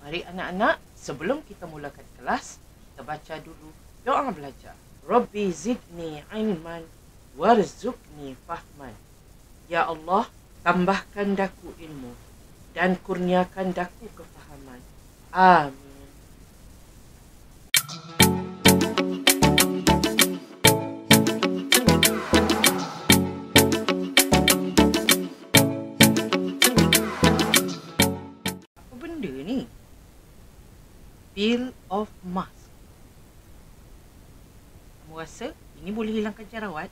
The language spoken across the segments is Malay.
Mari anak-anak, sebelum kita mulakan kelas, kita baca dulu doa belajar. Rabbi zidni ilman warzuqni fahman. Ya Allah, tambahkan daku ilmu dan kurniakan daku kefahaman. Amin. Apa benda ni? Peel of mask. Kamu rasa ini boleh hilangkan jerawat?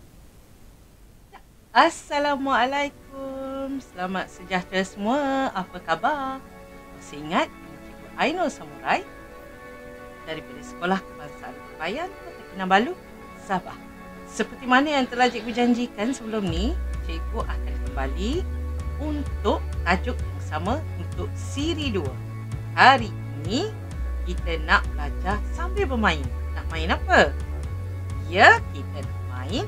Assalamualaikum. Selamat sejahtera semua. Apa khabar? Masih ingat Cikgu Ainul Samurai daripada Sekolah Kebangsaan Kebayan, Kota Kinabalu, Sabah. Seperti mana yang telah cikgu janjikan sebelum ni, cikgu akan kembali untuk tajuk yang sama untuk siri 2. Hari ini kita nak belajar sambil bermain. Nak main apa? Ya, kita nak main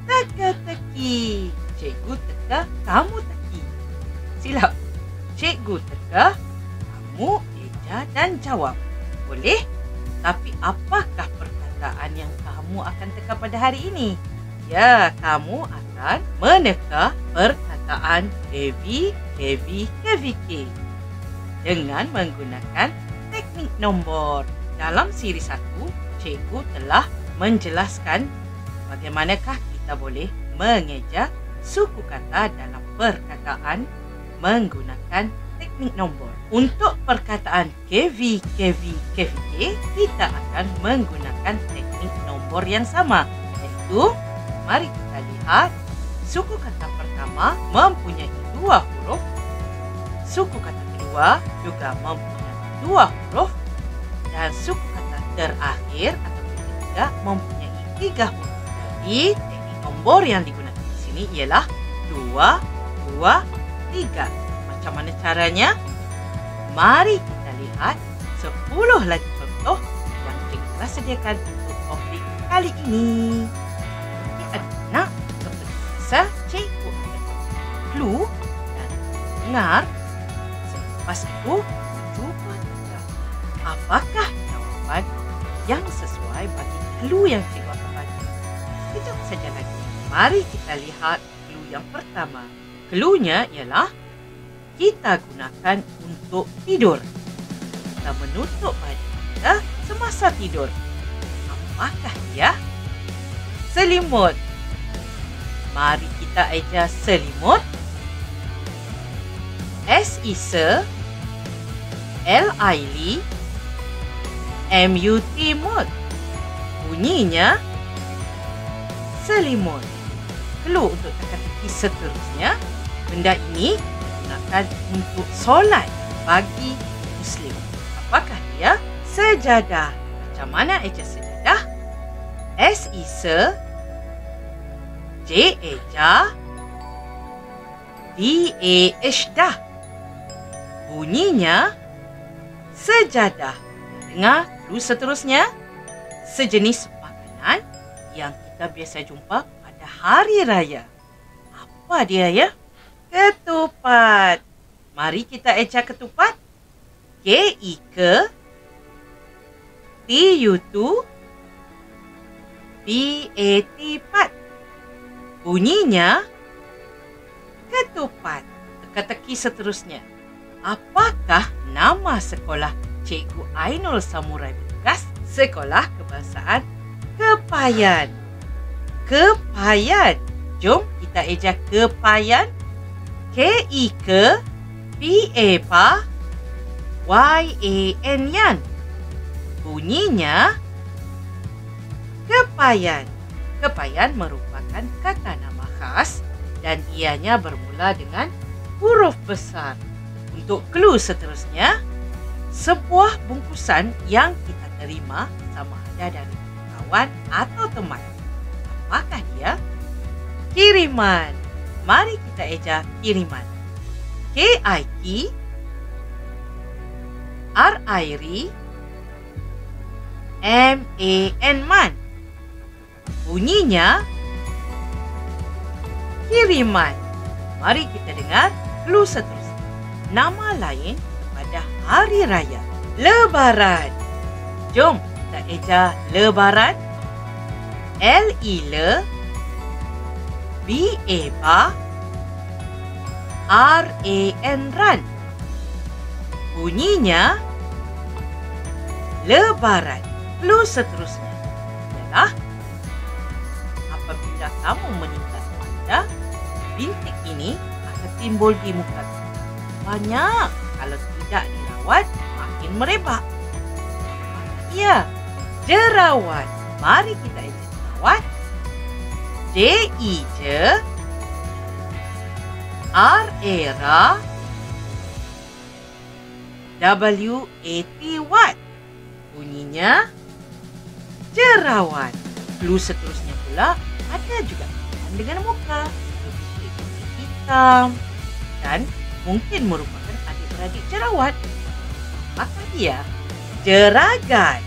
teka-teki. Cikgu teka, kamu teki. Silap. Cikgu teka, kamu eja dan jawab. Boleh? Tapi apakah perkataan yang kamu akan teka pada hari ini? Ya, kamu akan meneka perkataan heavy, heavy, heavy K dengan menggunakan teknik nombor. Dalam siri 1, cikgu telah menjelaskan bagaimanakah kita boleh mengeja suku kata dalam perkataan menggunakan teknik nombor. Untuk perkataan KV, KV, KVK, kita akan menggunakan teknik nombor yang sama. Iaitu, mari kita lihat suku kata pertama mempunyai 2 huruf. Suku kata kedua juga mempunyai 2 huruf. Dan suku kata terakhir atau ketiga mempunyai 3 huruf. Jadi, teknik nombor yang digunakan di sini ialah 2, 2, 3. Macam mana caranya? Mari kita lihat 10 lagi contoh yang cikgu telah sediakan untuk topik kali ini. Okey, anak-anak, seperti biasa, cikgu akan clue dan dengar. Selepas itu, cuba tebak apakah jawapan yang sesuai bagi clue yang cikgu akan bagi. Sekejap saja lagi. Mari kita lihat clue yang pertama. Cluenya ialah kita gunakan untuk tidur. Kita menutup baju kita semasa tidur. Apakah dia? Selimut. Mari kita eja selimut. S-I-S-E, L-I-L-I, M-U-T, mut. Bunyinya selimut. Clue untuk teka-teki seterusnya. Benda ini digunakan untuk solat bagi Muslim. Apakah dia? Sejadah. Macam mana eja sejadah? S-I-S-E, J-E-J-A, D-A-H-dah. Bunyinya sejadah. Dengar clue seterusnya. Sejenis makanan yang kita biasa jumpa pada hari raya. Apa dia ya? Ketupat. Mari kita eja ketupat. K-I-K-T-U-T-P-A-T, pat. Bunyinya ketupat. Teka-teki seterusnya. Apakah nama sekolah Cikgu Ainul Samurai Bertugas? Sekolah Kebangsaan Kebayan. Kebayan. Jom kita eja Kebayan. K-I-K-P-A-Y-A-N, yan. Bunyinya Kebayan. Kebayan merupakan kata nama khas dan ianya bermula dengan huruf besar. Untuk clue seterusnya, sebuah bungkusan yang kita terima sama ada dari kawan atau teman. Apakah dia? Kiriman. Mari kita eja kiriman. K-I-K-R-I-R-M-A-N, man. Bunyinya kiriman. Mari kita dengar clue seterusnya. Nama lain pada hari raya. Lebaran. Jom kita eja lebaran. L-E le, B-A ba, R-A-N ran. Bunyinya lebaran. Clue seterusnya adalah apabila kamu meningkat wajah, bintik ini akan timbul di muka. Banyak. Kalau tidak dirawat, makin merebak. Ya, jerawat. Mari kita eja jerawat. J-I-J, R-A-R-A, W-A-T what? Bunyinya jerawat. Clue seterusnya pula ada juga dengan muka, bintik hitam dan mungkin merupakan adik-beradik jerawat. Maka dia jeragan.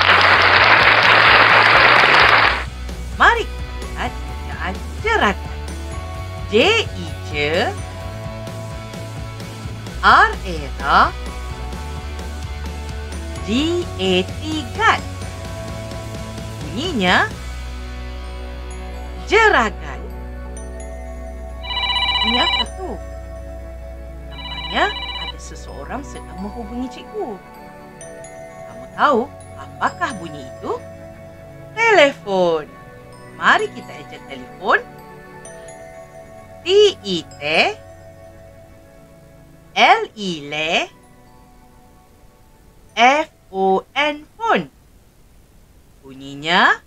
Mari kita lihat bacaan jeragan. J-I-J, R-A-R-A, G-A-T gat. Bunyinya jeragan. Ini apa tu? Nampaknya ada seseorang sedang menghubungi cikgu. Kamu tahu apakah bunyi itu? Telefon. Mari kita eja telefon. T-I-T, L-I le, F-O-N phone. Bunyinya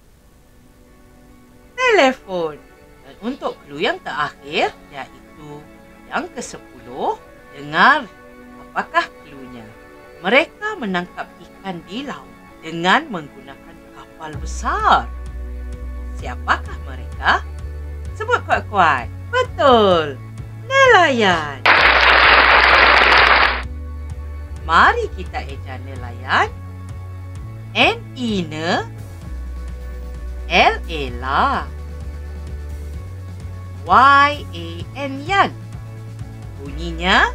telefon. Dan untuk clue yang terakhir, iaitu yang ke-10, dengar apakah cluenya. Mereka menangkap ikan di laut dengan menggunakan kapal besar. Siapakah mereka? Sebut kuat-kuat. Betul. Nelayan. Mari kita eja nelayan. N-I-ne, L-A la, Y-A-N yan. Bunyinya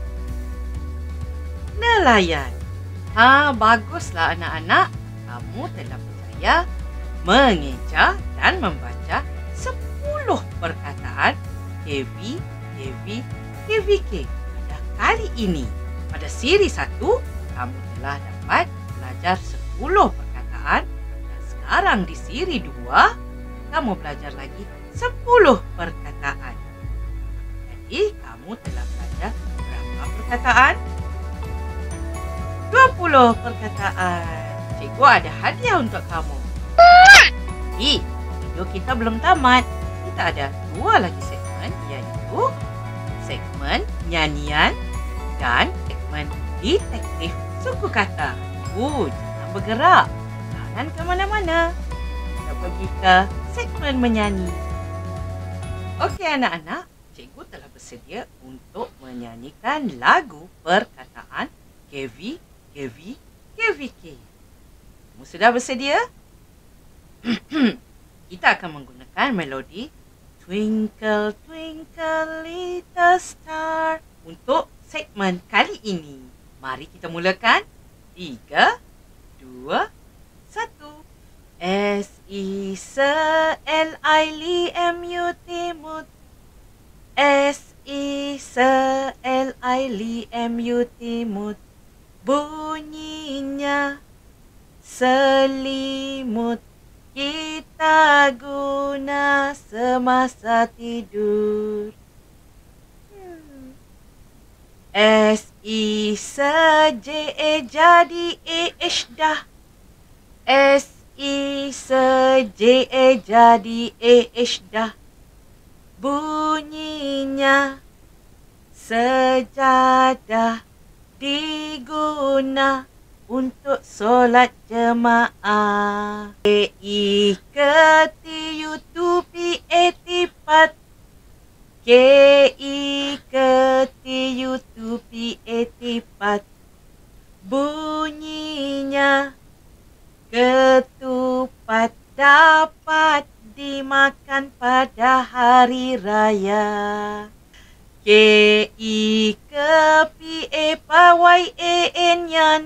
nelayan. Baguslah anak-anak. Kamu telah berjaya mengeja dan membaca 10 perkataan KV, KV, KVK pada kali ini. Pada siri 1, kamu telah dapat belajar 10 perkataan dan sekarang di siri 2, kamu belajar lagi 10 perkataan. Jadi, kamu telah belajar berapa perkataan? 20 perkataan. Cikgu ada hadiah untuk kamu. Tapi, video kita belum tamat. Kita ada 2 lagi segmen, iaitu segmen nyanyian dan segmen detektif suku kata. Jangan bergerak. Jangan ke mana-mana. Kita pergi ke segmen menyanyi. Okey anak-anak, cikgu telah bersedia untuk menyanyikan lagu perkataan KV, KV, KVK. Kamu sudah bersedia? Kita akan menggunakan melodi Twinkle, Twinkle, Little Star untuk segmen kali ini. Mari kita mulakan. 3, 2, 1. S-I-S-L-I-L-M-U-T-M-U-T. S-I-S-L-I-L-M-U-T-M-U-T. Bunyinya selimut kita guna semasa tidur. S-I se-J-E jadi E-H dah. S-I se-J-E jadi E-H dah. Bunyinya sejadah diguna untuk solat jemaah. E-I ke-T-U-T-P-A-T-Pat. K-I ke-T-U-T-P-A-T-Pat. Bunyinya ketupat dapat dimakan pada hari raya. K-I-K-P-A-P-Y-A-N-yan.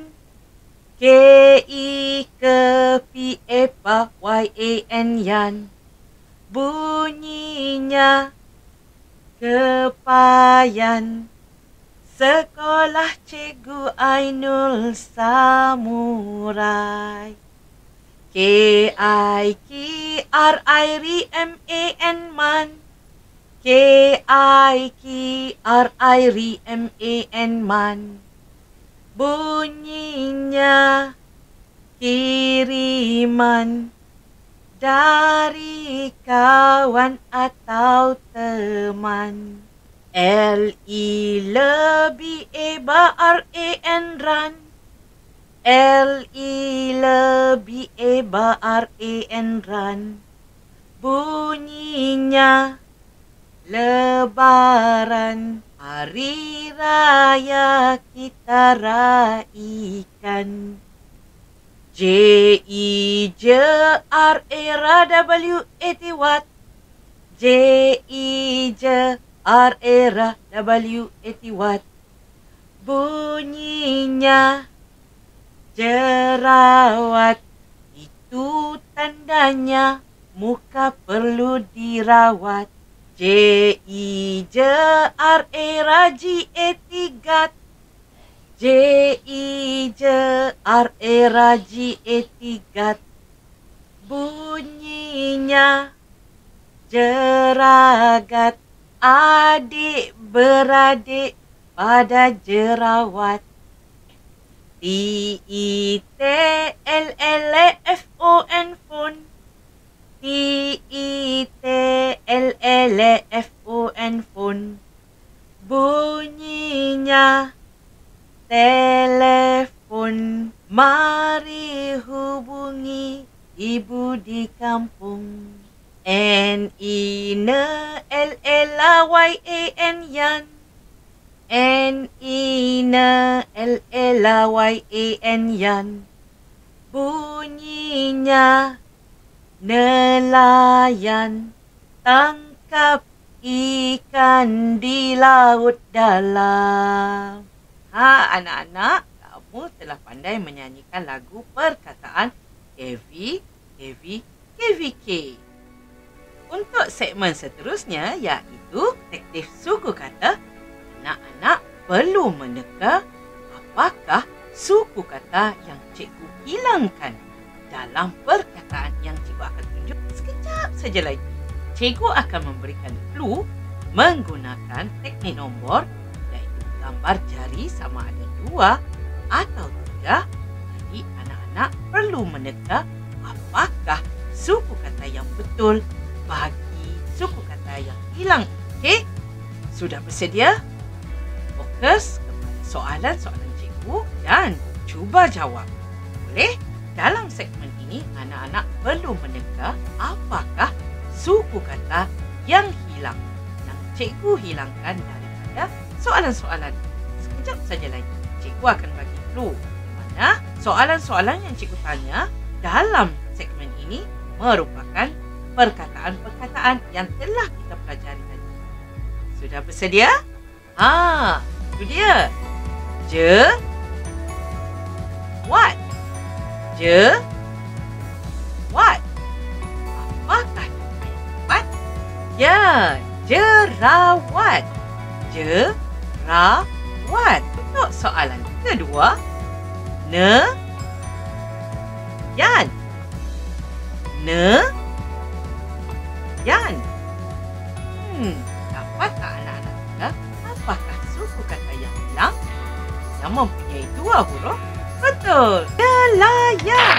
K-I-K-P-A-P-Y-A-N-yan. Bunyinya kepayan. Sekolah Cikgu Ainul Samurai. K-I-K-R-I-R-M-A-N man. K-I-K-R-I-R-M-A-N man. Bunyinya kiriman dari kawan atau teman. L-I-L-B-A-B-R-A-N run. L-I-L-B-A-B-R-A-N run. Bunyinya lebaran. Hari raya kita raikan. J-I-J-R-A-W-A-T Watt. J-I-J-R-A-W-A-T Watt. Bunyinya jerawat. Itu tandanya muka perlu dirawat. J-I-J-R-A-G-A-T gat. J-I-J-R-A-G-A-T gat. Bunyinya jeragat. Adik beradik pada jerawat. T-I-T-L-L-F-O-N phone. T-I-T-L-L-F-O-N phone. Bunyinya telepon. Mari hubungi ibu di kampung. N-I-N-L-L-Y-A-N yan. N-I-N-L-L-Y-A-N yan. Bunyinya nelayan. Tangkap ikan di laut dalam. Anak-anak, kamu telah pandai menyanyikan lagu perkataan KV, KV, KVK. Untuk segmen seterusnya, iaitu detektif suku kata, anak-anak perlu meneka apakah suku kata yang cikgu hilangkan dalam perkataan yang cikgu akan tunjuk sekejap saja lagi. Cikgu akan memberikan clue menggunakan teknik nombor, iaitu gambar jari sama ada 2 atau 3. Jadi anak-anak perlu meneka apakah suku kata yang betul bagi suku kata yang hilang. Okey? Sudah bersedia? Fokus kepada soalan-soalan cikgu dan cuba jawab. Boleh? Dalam segmen ini, anak-anak perlu meneka apakah suku kata yang hilang yang cikgu hilangkan daripada soalan-soalan. Sekejap saja lagi, cikgu akan bagi clue mana soalan-soalan yang cikgu tanya dalam segmen ini merupakan perkataan-perkataan yang telah kita pelajari tadi. Sudah bersedia? Itu dia. What? What? Apakah yang tepat? Ya, jerawat. Jerawat. Untuk soalan kedua, yan. Yan. Dapatkah anak-anak kita apakah suku kata yang hilang yang mempunyai 2 huruf? Betul. Nelayan.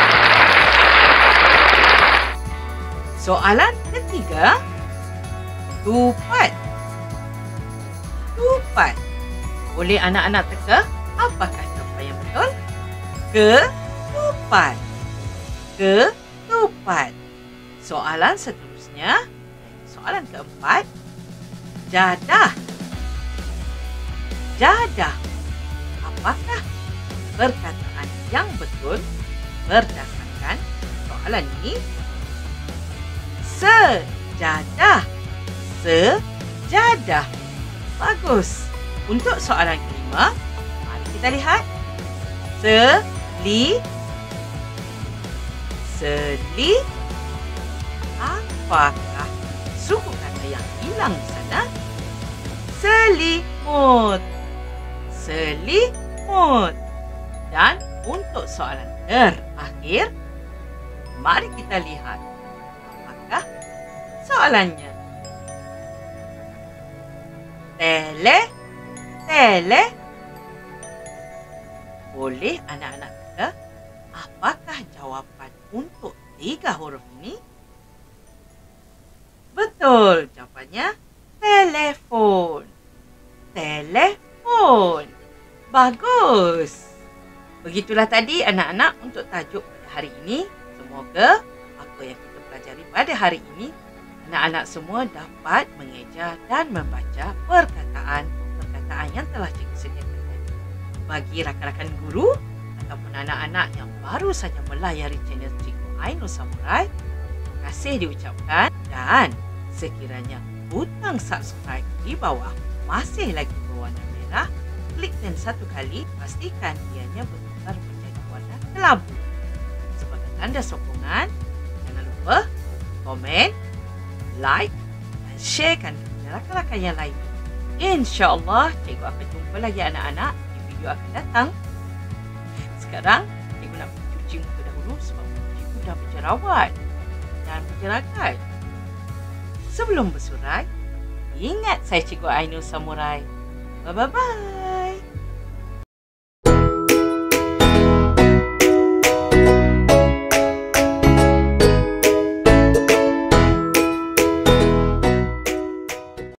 Soalan ketiga, tupat. Tupat. Boleh anak-anak teka apakah jawapan yang betul? Ketupat. Ketupat. Soalan seterusnya, soalan keempat, jadah. Jadah. Apakah perkataan yang betul berdasarkan soalan ini? Sejadah. Sejadah. Bagus. Untuk soalan kelima, mari kita lihat. Seli. Apakah suku kata yang hilang di sana? Selimut. Dan untuk soalan terakhir, mari kita lihat apakah soalannya. Tele. Boleh anak-anak kata apakah jawapan untuk 3 huruf ini? Betul, jawapannya telefon. Bagus. Begitulah tadi anak-anak untuk tajuk pada hari ini. Semoga apa yang kita pelajari pada hari ini, anak-anak semua dapat mengeja dan membaca perkataan yang telah cikgu sediakan tadi. Bagi rakan-rakan guru ataupun anak-anak yang baru saja melayari channel Cikgu Ainul Samurai, terima kasih diucapkan, dan sekiranya butang subscribe di bawah masih lagi berwarna merah, klik dan satu kali pastikan ianya bertukar menjadi warna kelabu. Sebagai tanda sokongan, jangan lupa komen, like dan sharekan kepada rakan-rakan yang lain. InsyaAllah, cikgu akan jumpa lagi anak-anak di video akan datang. Sekarang, cikgu nak cuci muka dahulu sebab cikgu dah berjerawat dan berjeragat. Sebelum bersurai, ingat saya Cikgu Ainul Samurai. Bye-bye.